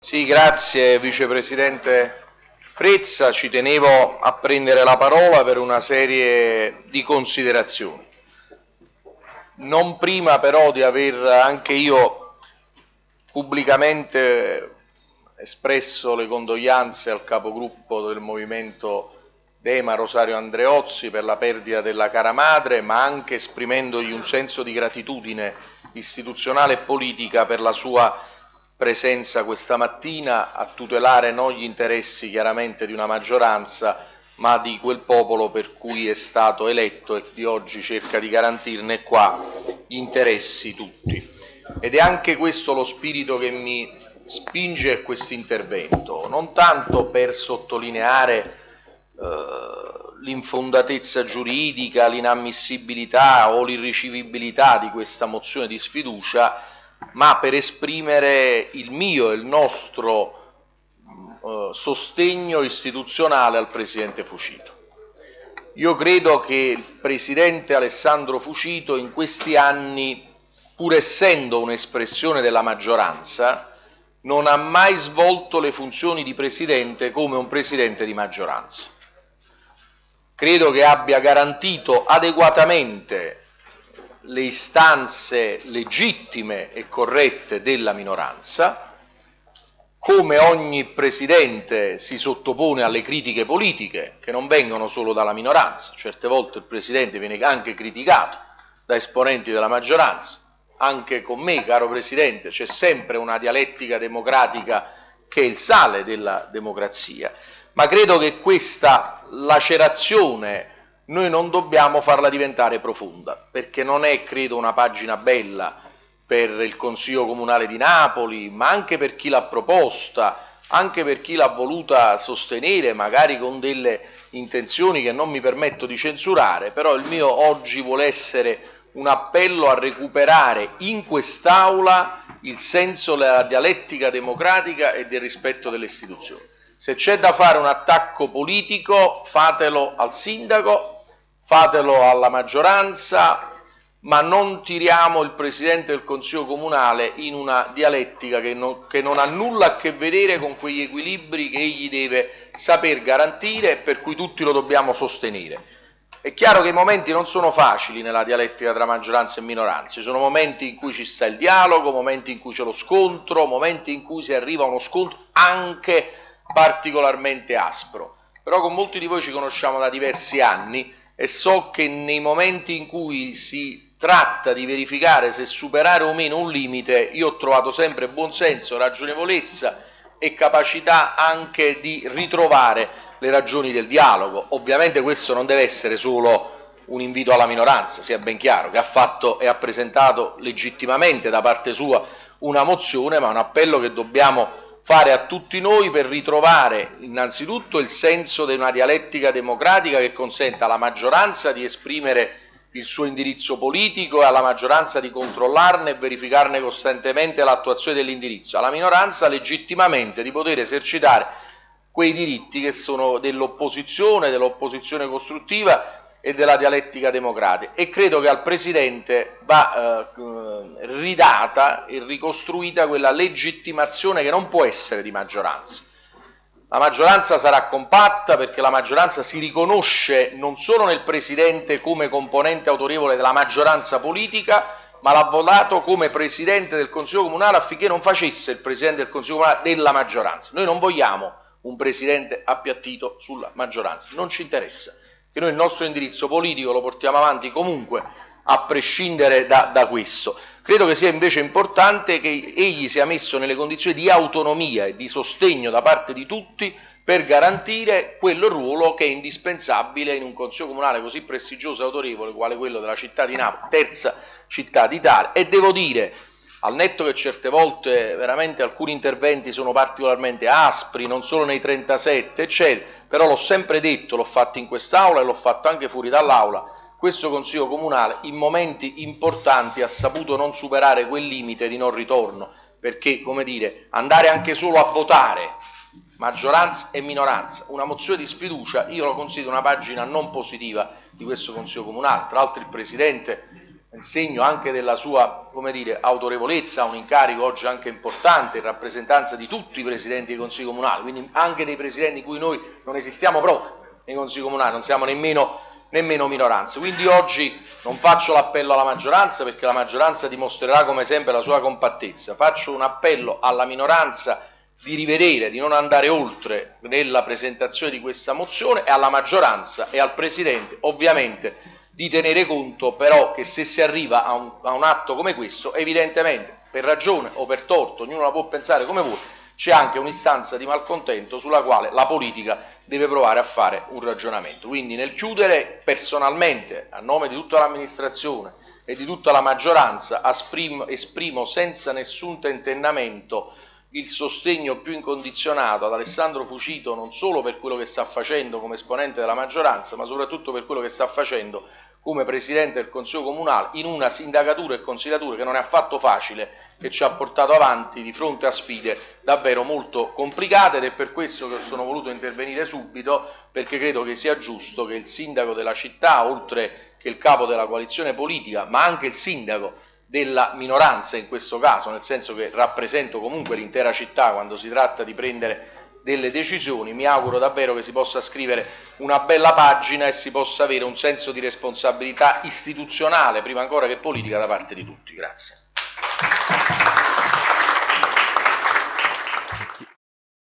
Sì, grazie Vicepresidente Frezza. Ci tenevo a prendere la parola per una serie di considerazioni. Non prima però di aver anche io pubblicamente espresso le condoglianze al capogruppo del Movimento Dema Rosario Andreozzi per la perdita della cara madre, ma anche esprimendogli un senso di gratitudine istituzionale e politica per la sua presenza questa mattina a tutelare non gli interessi chiaramente di una maggioranza, ma di quel popolo per cui è stato eletto e di oggi cerca di garantirne qua gli interessi tutti. Ed è anche questo lo spirito che mi spinge a questo intervento, non tanto per sottolineare l'infondatezza giuridica, l'inammissibilità o l'irricevibilità di questa mozione di sfiducia, ma per esprimere il mio e il nostro sostegno istituzionale al Presidente Fucito. Io credo che il Presidente Alessandro Fucito in questi anni, pur essendo un'espressione della maggioranza, non ha mai svolto le funzioni di Presidente come un Presidente di maggioranza. Credo che abbia garantito adeguatamente le istanze legittime e corrette della minoranza. Come ogni Presidente si sottopone alle critiche politiche, che non vengono solo dalla minoranza. Certe volte il Presidente viene anche criticato da esponenti della maggioranza. Anche con me, caro Presidente, c'è sempre una dialettica democratica che è il sale della democrazia. Ma credo che questa lacerazione noi non dobbiamo farla diventare profonda, perché non è, credo, una pagina bella per il Consiglio Comunale di Napoli, ma anche per chi l'ha proposta, anche per chi l'ha voluta sostenere, magari con delle intenzioni che non mi permetto di censurare, però il mio oggi vuole essere un appello a recuperare in quest'Aula il senso della dialettica democratica e del rispetto delle istituzioni. Se c'è da fare un attacco politico, fatelo al sindaco, fatelo alla maggioranza, ma non tiriamo il Presidente del Consiglio Comunale in una dialettica che non ha nulla a che vedere con quegli equilibri che egli deve saper garantire e per cui tutti lo dobbiamo sostenere. È chiaro che i momenti non sono facili nella dialettica tra maggioranza e minoranza, ci sono momenti in cui ci sta il dialogo, momenti in cui c'è lo scontro, momenti in cui si arriva a uno scontro anche particolarmente aspro, però con molti di voi ci conosciamo da diversi anni e so che nei momenti in cui si tratta di verificare se superare o meno un limite, io ho trovato sempre buonsenso, ragionevolezza e capacità anche di ritrovare le ragioni del dialogo. Ovviamente questo non deve essere solo un invito alla minoranza, sia ben chiaro, che ha fatto e ha presentato legittimamente da parte sua una mozione, ma un appello che dobbiamo fare a tutti noi per ritrovare innanzitutto il senso di una dialettica democratica che consenta alla maggioranza di esprimere il suo indirizzo politico e alla maggioranza di controllarne e verificarne costantemente l'attuazione dell'indirizzo, alla minoranza legittimamente di poter esercitare quei diritti che sono dell'opposizione costruttiva e della dialettica democratica, e credo che al Presidente va ridata e ricostruita quella legittimazione che non può essere di maggioranza. La maggioranza sarà compatta perché la maggioranza si riconosce non solo nel Presidente come componente autorevole della maggioranza politica, ma l'ha votato come Presidente del Consiglio Comunale affinché non facesse il Presidente del Consiglio Comunale della maggioranza. Noi non vogliamo un Presidente appiattito sulla maggioranza, non ci interessa, che noi il nostro indirizzo politico lo portiamo avanti comunque a prescindere da questo. Credo che sia invece importante che egli sia messo nelle condizioni di autonomia e di sostegno da parte di tutti per garantire quel ruolo che è indispensabile in un Consiglio Comunale così prestigioso e autorevole quale quello della città di Napoli, terza città d'Italia. E devo dire, al netto che certe volte veramente alcuni interventi sono particolarmente aspri, non solo nei 37, eccetera, però l'ho sempre detto, l'ho fatto in quest'Aula e l'ho fatto anche fuori dall'Aula, questo Consiglio Comunale in momenti importanti ha saputo non superare quel limite di non ritorno, perché, come dire, andare anche solo a votare, maggioranza e minoranza, una mozione di sfiducia, io lo considero una pagina non positiva di questo Consiglio Comunale. Tra l'altro il Presidente nel segno anche della sua, come dire, autorevolezza, un incarico oggi anche importante in rappresentanza di tutti i presidenti dei consigli comunali, quindi anche dei presidenti in cui noi non esistiamo proprio nei consigli comunali, non siamo nemmeno minoranza. Quindi oggi non faccio l'appello alla maggioranza, perché la maggioranza dimostrerà come sempre la sua compattezza, faccio un appello alla minoranza di rivedere, di non andare oltre nella presentazione di questa mozione, e alla maggioranza e al Presidente ovviamente di tenere conto però che se si arriva a un atto come questo, evidentemente per ragione o per torto, ognuno la può pensare come vuole, c'è anche un'istanza di malcontento sulla quale la politica deve provare a fare un ragionamento. Quindi nel chiudere, personalmente, a nome di tutta l'amministrazione e di tutta la maggioranza, esprimo senza nessun tentennamento il sostegno più incondizionato ad Alessandro Fucito, non solo per quello che sta facendo come esponente della maggioranza, ma soprattutto per quello che sta facendo come Presidente del Consiglio Comunale in una sindacatura e consigliatura che non è affatto facile, che ci ha portato avanti di fronte a sfide davvero molto complicate, ed è per questo che sono voluto intervenire subito, perché credo che sia giusto che il sindaco della città, oltre che il capo della coalizione politica, ma anche il sindaco della minoranza in questo caso, nel senso che rappresento comunque l'intera città quando si tratta di prendere delle decisioni, mi auguro davvero che si possa scrivere una bella pagina e si possa avere un senso di responsabilità istituzionale, prima ancora che politica, da parte di tutti. Grazie.